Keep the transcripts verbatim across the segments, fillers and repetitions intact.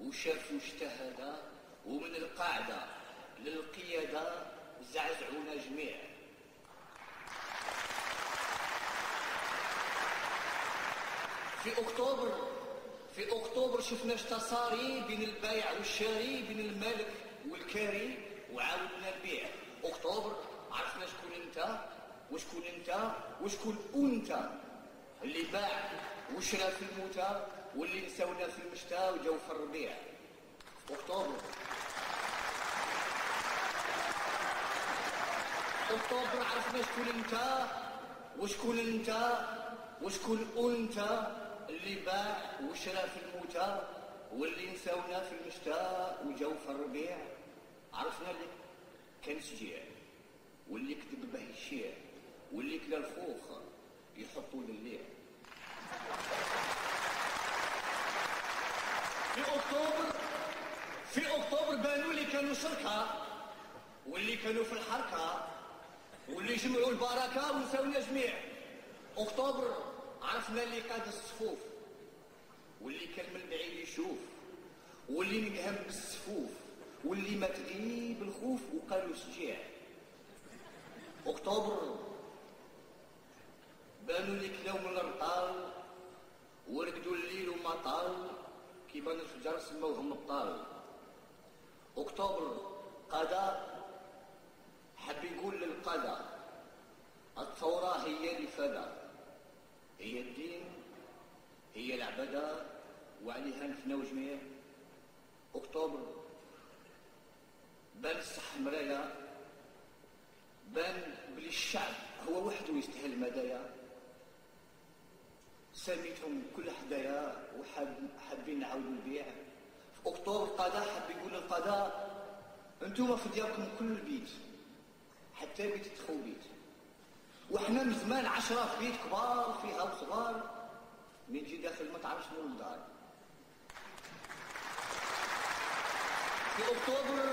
وشاف واجتهد، ومن القاعدة للقيادة زعزعونا جميع. في أكتوبر في أكتوبر شفنا تصاري بين البايع والشاري، بين المالك والكاري، وعاودنا نبيع. أكتوبر عرفنا شكون انت وشكون انت وشكون انت، اللي باع وشرى في الموتى، واللي نساونا في المشتى وجاو في الربيع. أكتوبر أكتوبر عرفنا شكون انت وشكون انت وشكون انت، اللي باع وشرى في الموتى، واللي نساونا في المشتى وجاو في الربيع. عرفنا اللي كان شجيع، واللي كذب به الشيع، واللي كلا الخوخ يحطوا للليع. في أكتوبر في أكتوبر بانوا اللي كانوا شركة، واللي كانوا في الحركة، واللي جمعوا البركة ونساونا جميع. أكتوبر عرفنا اللي قاد الصفوف، واللي كان من بعيد يشوف، واللي نقهم بالسفوف، واللي ما تغيب الخوف وقالوا شجيع. أكتوبر بانوا اللي كلاو من الرطال، ورقدوا الليل وما طال، كيبان الفجر سموهم الطال. أكتوبر قضاء حب يقول للقضاء الثورة هي الإفادة، هي الدين، هي العبادة، وعليها نفناو جميع. أكتوبر بان الصح مرايا، بان بلي الشعب هو وحده يستاهل المدايا. سميتهم كل حدايا وحابين نعاودوا البيع. في أكتوبر قضاء حب يقول للقضاء انتوما في دياركم كل البيت، حتى بيت تخو بيت، وحنا من زمان عشرة في بيت كبار فيها وصغار، من تجي داخل ما تعرفش مول الدار. في أكتوبر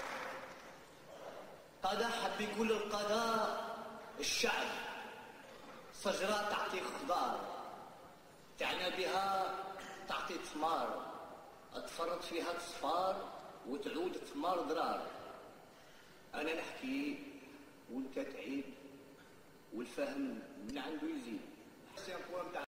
قضاء حب يقول للقضاء الشعب شجرة تعطي خضار، تعنى بها تعطي ثمار، تفرط فيها تصفار وتعود ثمار ضرار. أنا نحكي وانت تعيد، والفهم من عنده يزيد.